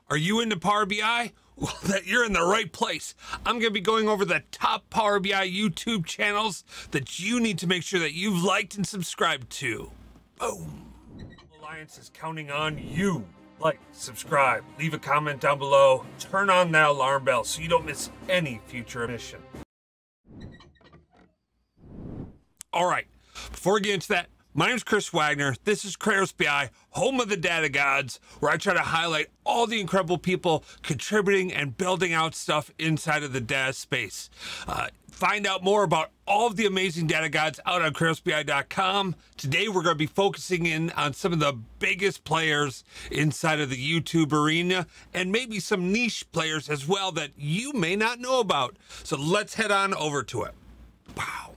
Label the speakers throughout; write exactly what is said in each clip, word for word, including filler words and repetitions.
Speaker 1: Are you into Power B I? Well, that you're in the right place. I'm going to be going over the top Power B I YouTube channels that you need to make sure that you've liked and subscribed to. Boom. Alliance is counting on you. Like, subscribe, leave a comment down below, turn on that alarm bell so you don't miss any future emission. All right, before we get into that, my name is Chris Wagner. This is Kratos B I, home of the data gods, where I try to highlight all the incredible people contributing and building out stuff inside of the data space. Uh, find out more about all of the amazing data gods out on kratos b i dot com. Today, we're going to be focusing in on some of the biggest players inside of the YouTube arena, and maybe some niche players as well that you may not know about. So let's head on over to it. Wow.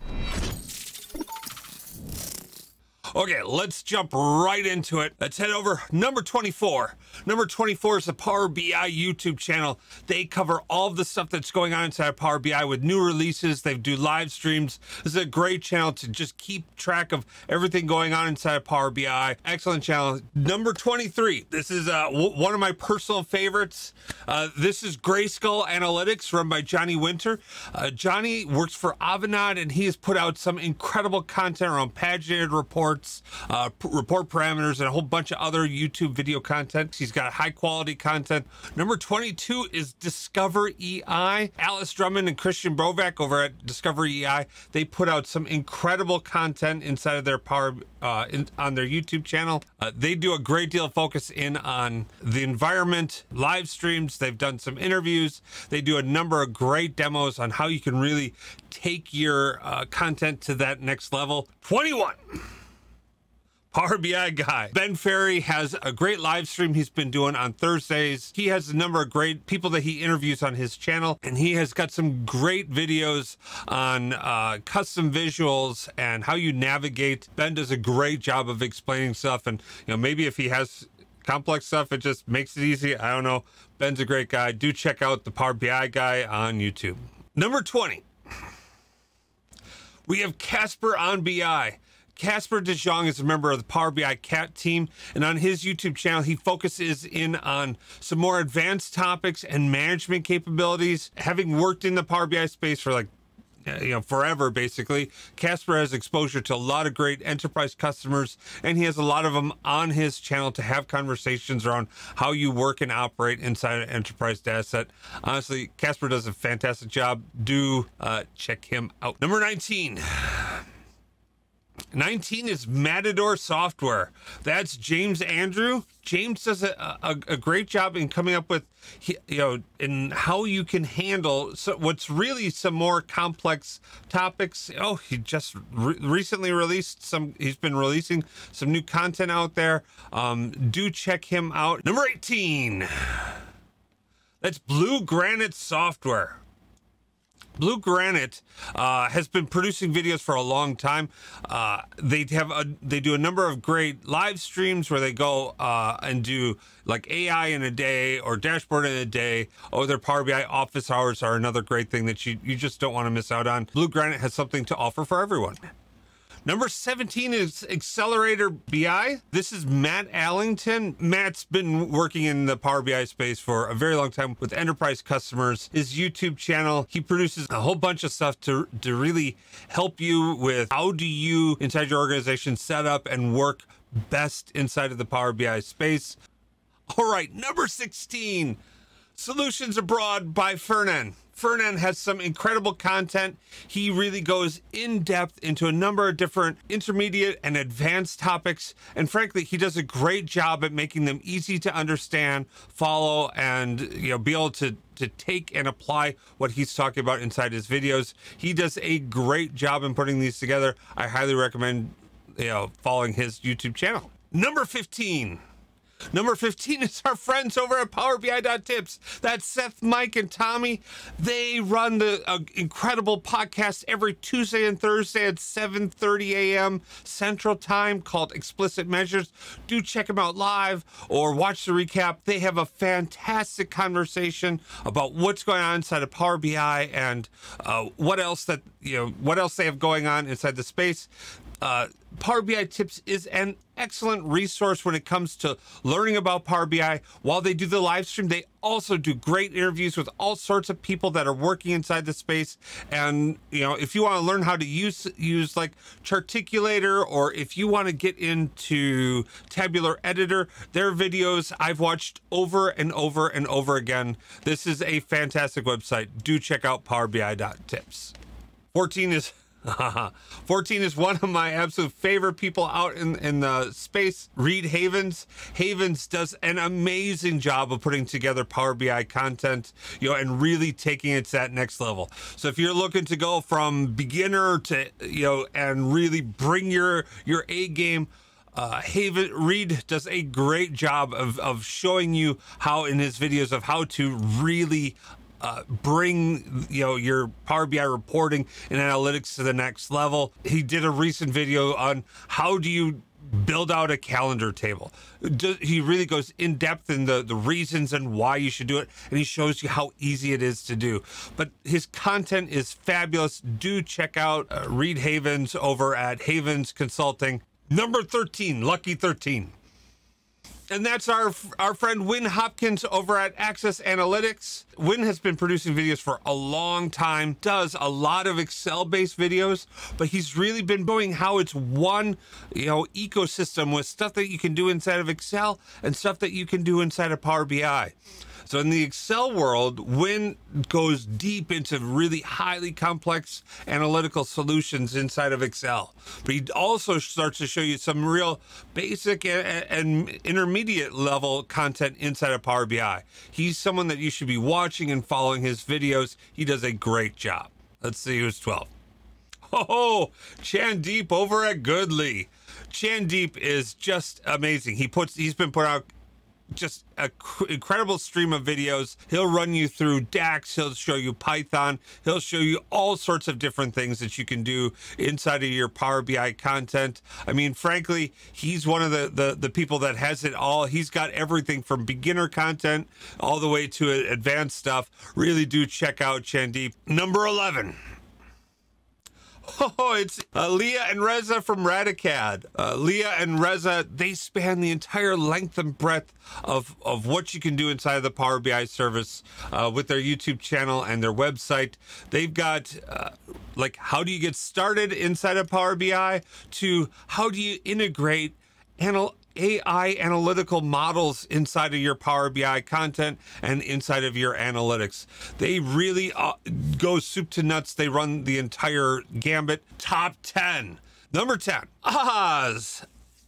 Speaker 1: Okay, let's jump right into it. Let's head over number twenty-four. Number twenty-four is the Power B I YouTube channel. They cover all of the stuff that's going on inside of Power B I with new releases. They do live streams. This is a great channel to just keep track of everything going on inside of Power B I. Excellent channel. Number twenty-three. This is uh, w one of my personal favorites. Uh, this is Grayskull Analytics, run by Johnny Winter. Uh, Johnny works for Avanade, and he has put out some incredible content around paginated reports, uh, report parameters, and a whole bunch of other YouTube video content. He's got high quality content. Number twenty-two is Discover E I. Alice Drummond and Christian Brovak over at Discover E I. They put out some incredible content inside of their power uh, in, on their YouTube channel. Uh, they do a great deal of focus in on the environment, live streams. They've done some interviews. They do a number of great demos on how you can really take your uh, content to that next level. twenty-one. Power B I guy. Ben Ferry has a great live stream he's been doing on Thursdays. He has a number of great people that he interviews on his channel, and he has got some great videos on uh, custom visuals and how you navigate. Ben does a great job of explaining stuff, and you know, maybe if he has complex stuff, it just makes it easy. I don't know. Ben's a great guy. Do check out the Power B I guy on YouTube. Number twenty. We have Casper on B I. Casper De Jong is a member of the Power B I Cat team, and on his YouTube channel, he focuses in on some more advanced topics and management capabilities. Having worked in the Power B I space for like, you know, forever, basically, Casper has exposure to a lot of great enterprise customers, and he has a lot of them on his channel to have conversations around how you work and operate inside an enterprise data set. Honestly, Casper does a fantastic job. Do uh, check him out. Number nineteen. nineteen is Matador Software. That's James Andrew. James does a, a, a great job in coming up with, you know, in how you can handle so what's really some more complex topics. Oh, he just re recently released some, he's been releasing some new content out there. Um, do check him out. Number eighteen. That's Blue Granite Software. Blue Granite uh, has been producing videos for a long time. Uh, they have a, they do a number of great live streams where they go uh, and do like A I in a day or dashboard in a day. Or their Power B I office hours are another great thing that you, you just don't want to miss out on. Blue Granite has something to offer for everyone. Number seventeen is Accelerator B I. This is Matt Allington. Matt's been working in the Power B I space for a very long time with enterprise customers. His YouTube channel, he produces a whole bunch of stuff to, to really help you with how do you, inside your organization, set up and work best inside of the Power B I space. All right, number sixteen, Solutions Abroad by Fernan. Fernan has some incredible content. He really goes in depth into a number of different intermediate and advanced topics. And frankly, he does a great job at making them easy to understand, follow, and you know, be able to, to take and apply what he's talking about inside his videos. He does a great job in putting these together. I highly recommend, you know, following his YouTube channel. Number fifteen. Number fifteen is our friends over at Power B I dot tips. That's Seth, Mike, and Tommy. They run the uh, incredible podcast every Tuesday and Thursday at seven thirty a m Central Time called Explicit Measures. Do check them out live or watch the recap. They have a fantastic conversation about what's going on inside of Power B I and uh, what else that, you know, what else they have going on inside the space. Uh, Power B I Tips is an excellent resource when it comes to learning about Power B I. While they do the live stream, they also do great interviews with all sorts of people that are working inside the space. And, you know, if you want to learn how to use, use like Charticulator, or if you want to get into Tabular Editor, their videos I've watched over and over and over again. This is a fantastic website. Do check out power b i dot tips. fourteen is fourteen is one of my absolute favorite people out in, in the space, Reed Havens. Havens does an amazing job of putting together Power B I content, you know, and really taking it to that next level. So if you're looking to go from beginner to, you know, and really bring your, your A game, Uh, Haven Reed does a great job of, of showing you how in his videos of how to really uh, bring, you know, your Power B I reporting and analytics to the next level. He did a recent video on how do you build out a calendar table. He really goes in depth in the, the reasons and why you should do it, and he shows you how easy it is to do. But his content is fabulous. Do check out uh, Reed Havens over at Havens Consulting. Number thirteen, Lucky thirteen. And that's our our friend Win Hopkins over at Access Analytics. Win has been producing videos for a long time, does a lot of Excel-based videos, but he's really been showing how it's one, you know, ecosystem with stuff that you can do inside of Excel and stuff that you can do inside of Power B I. So in the Excel world, Win goes deep into really highly complex analytical solutions inside of Excel. But he also starts to show you some real basic and, and intermediate level content inside of Power B I. He's someone that you should be watching and following his videos. He does a great job. Let's see who's twelve. Oh, Chandeep over at Goodly. Chandeep is just amazing. He puts, he's been putting out just an incredible stream of videos. He'll run you through DAX, he'll show you Python, he'll show you all sorts of different things that you can do inside of your Power B I content. I mean, frankly, he's one of the, the, the people that has it all. He's got everything from beginner content all the way to advanced stuff. Really do check out Chandeep. Number eleven. Oh, it's uh, Leah and Reza from Radicad. Uh, Leah and Reza, they span the entire length and breadth of, of what you can do inside of the Power B I service uh, with their YouTube channel and their website. They've got uh, like, how do you get started inside of Power B I, to how do you integrate anal A I analytical models inside of your Power B I content and inside of your analytics. They really uh, go soup to nuts. They run the entire gambit. Top ten. Number ten, Oz.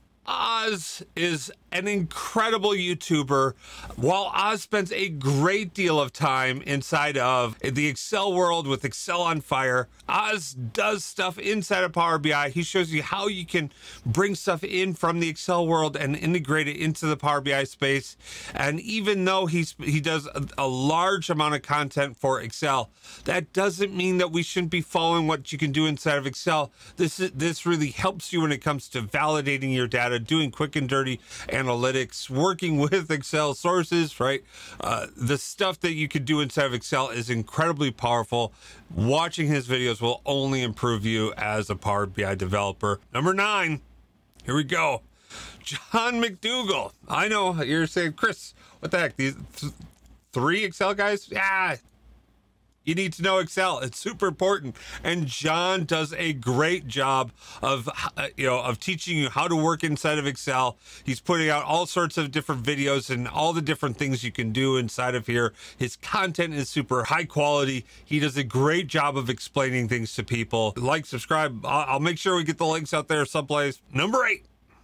Speaker 1: Oz is an incredible YouTuber. While Oz spends a great deal of time inside of the Excel world with Excel on fire, Oz does stuff inside of Power B I. He shows you how you can bring stuff in from the Excel world and integrate it into the Power B I space. And even though he's he does a, a large amount of content for Excel, that doesn't mean that we shouldn't be following what you can do inside of Excel. This is, this really helps you when it comes to validating your data, doing quick and dirty analytics, working with Excel sources, right? Uh, the stuff that you could do inside of Excel is incredibly powerful. Watching his videos will only improve you as a Power B I developer. Number nine, here we go. John McDougall. I know you're saying, Chris, what the heck? These th three Excel guys? Yeah. You need to know Excel. It's super important. And John does a great job of, uh, you know, of teaching you how to work inside of Excel. He's putting out all sorts of different videos and all the different things you can do inside of here. His content is super high quality. He does a great job of explaining things to people. Like, subscribe. I'll, I'll make sure we get the links out there someplace. Number eight.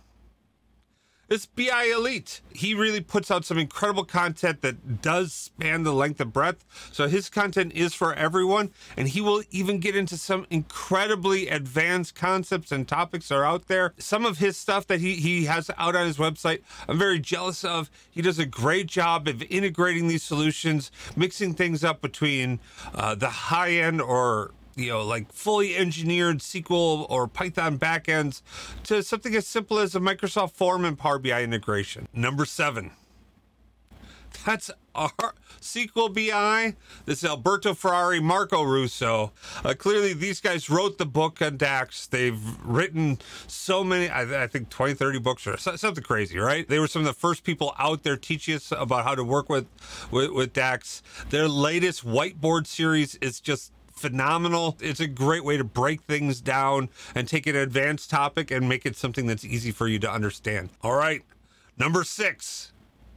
Speaker 1: It's B I Elite. He really puts out some incredible content that does span the length and breadth. So his content is for everyone, and he will even get into some incredibly advanced concepts and topics that are out there. Some of his stuff that he, he has out on his website, I'm very jealous of. He does a great job of integrating these solutions, mixing things up between uh, the high-end or you know, like fully engineered S Q L or Python backends to something as simple as a Microsoft Form and Power B I integration. Number seven, That's our S Q L B I. This is Alberto Ferrari, Marco Russo. Uh, clearly, these guys wrote the book on DAX. They've written so many, I, I think twenty, thirty books or something crazy, right? They were some of the first people out there teaching us about how to work with, with, with DAX. Their latest whiteboard series is just phenomenal. It's a great way to break things down and take an advanced topic and make it something that's easy for you to understand. All right, number six.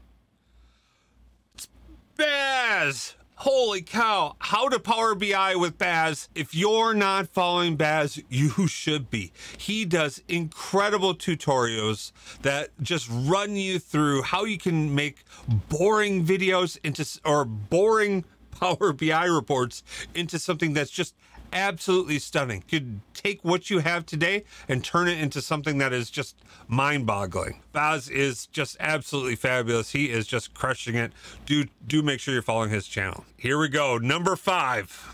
Speaker 1: Baz! Holy cow. How to Power B I with Baz. If you're not following Baz, you should be. He does incredible tutorials that just run you through how you can make boring videos into, or boring Power B I reports into something that's just absolutely stunning. You could take what you have today and turn it into something that is just mind-boggling. Baz is just absolutely fabulous. He is just crushing it. Do do make sure you're following his channel. Here we go. Number five.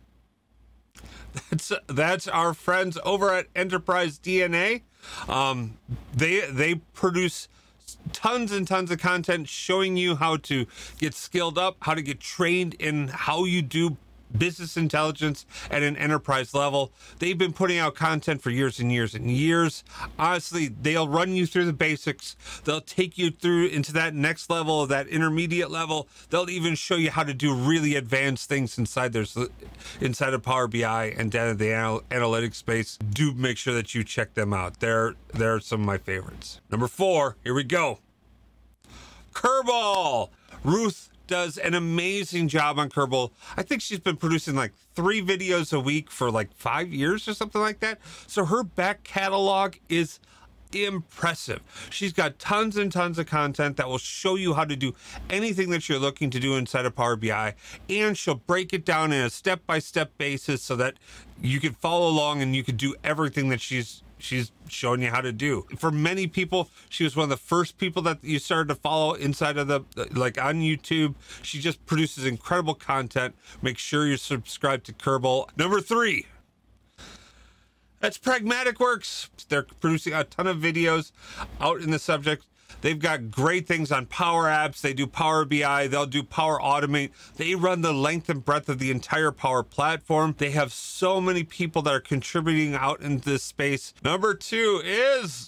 Speaker 1: That's that's our friends over at Enterprise D N A. Um, they they produce tons and tons of content showing you how to get skilled up, how to get trained in how you do business intelligence at an enterprise level. They've been putting out content for years and years and years. Honestly, they'll run you through the basics. They'll take you through into that next level, that intermediate level. They'll even show you how to do really advanced things inside their inside of Power B I and down in the anal analytics space. Do make sure that you check them out. They're they're some of my favorites. Number four, here we go. Curveball. Ruth does an amazing job on Curveball. I think she's been producing like three videos a week for like five years or something like that. So her back catalog is impressive. She's got tons and tons of content that will show you how to do anything that you're looking to do inside of Power B I, and she'll break it down in a step-by-step basis so that you can follow along and you can do everything that she's she's showing you how to do. For many people, she was one of the first people that you started to follow inside of the, like on YouTube. She just produces incredible content. Make sure you're subscribed to Curveball. Number three, that's Pragmatic Works. They're producing a ton of videos out in the subject. They've got great things on Power Apps. They do Power B I. They'll do Power Automate. They run the length and breadth of the entire Power platform. They have so many people that are contributing out into this space. Number two is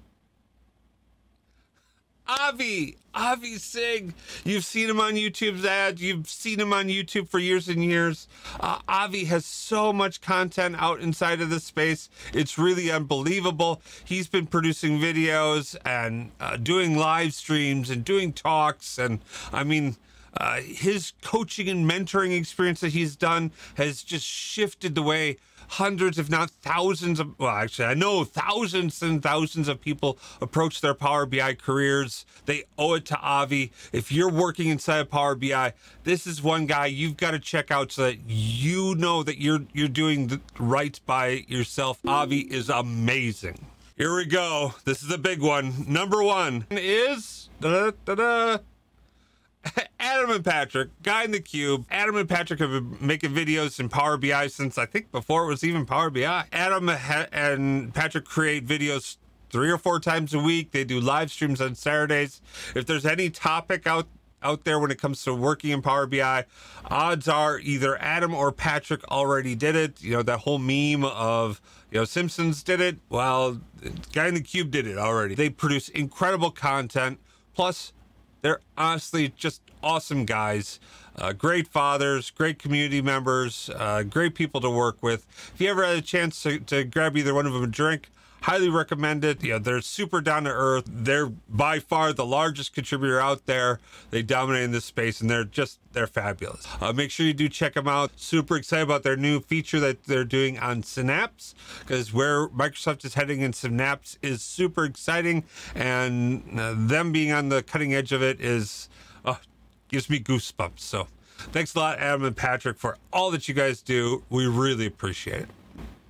Speaker 1: Avi, Avi Sig. You've seen him on YouTube's ads. You've seen him on YouTube for years and years. Uh, Avi has so much content out inside of this space. It's really unbelievable. He's been producing videos and uh, doing live streams and doing talks. And I mean, uh, his coaching and mentoring experience that he's done has just shifted the way hundreds, if not thousands of, well, actually, I know thousands and thousands of people approach their Power B I careers. They owe it to Avi. If you're working inside of Power B I, this is one guy you've got to check out so that you know that you're you're doing the right by yourself. Avi is amazing. Here we go. This is a big one. Number one is da, da, da, Adam and Patrick, Guy in the Cube. Adam and Patrick have been making videos in Power B I since I think before it was even Power B I. Adam and Patrick create videos three or four times a week. They do live streams on Saturdays. If there's any topic out out there when it comes to working in Power B I, odds are either Adam or Patrick already did it. You know, that whole meme of, you know, Simpsons did it. Well, Guy in the Cube did it already. They produce incredible content. Plus, they're honestly just awesome guys, uh, great fathers, great community members, uh, great people to work with. If you ever had a chance to, to grab either one of them a drink, highly recommend it. You know, they're super down to earth. They're by far the largest contributor out there. They dominate in this space, and they're just, they're fabulous. Uh, make sure you do check them out. Super excited about their new feature that they're doing on Synapse, because where Microsoft is heading in Synapse is super exciting, and uh, them being on the cutting edge of it is, uh, gives me goosebumps. So thanks a lot, Adam and Patrick, for all that you guys do. We really appreciate it.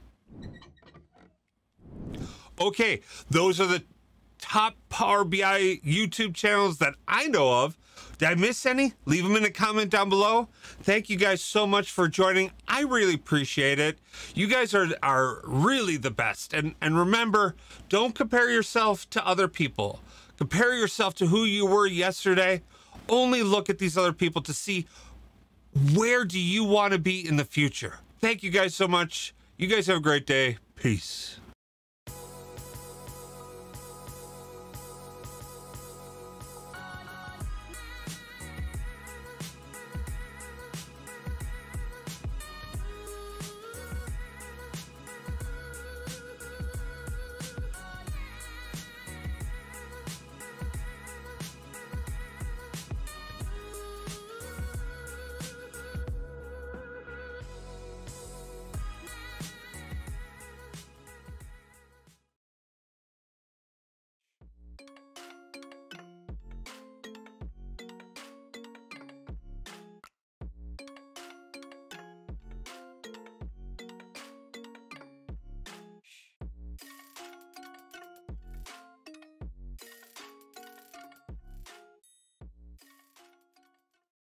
Speaker 1: Okay, those are the top Power B I YouTube channels that I know of. Did I miss any? Leave them in a comment down below. Thank you guys so much for joining. I really appreciate it. You guys are, are really the best. And, and remember, don't compare yourself to other people. Compare yourself to who you were yesterday. only look at these other people to see where do you want to be in the future. Thank you guys so much. You guys have a great day. Peace.